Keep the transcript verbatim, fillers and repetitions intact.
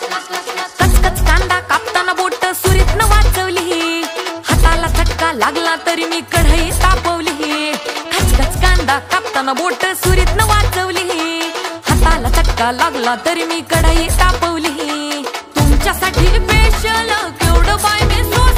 कचकच कांदा कापताना बोट सुरीतनं वाचवली, हाताला चटका लागला तरी मी कढई तापवली। कचकच कांदा कापताना बोट सुरीतनं वाचवली, हाताला चटका लागला तरी मी कढई तापवली। तुमच्यासाठी स्पेशल केवढं बाय मी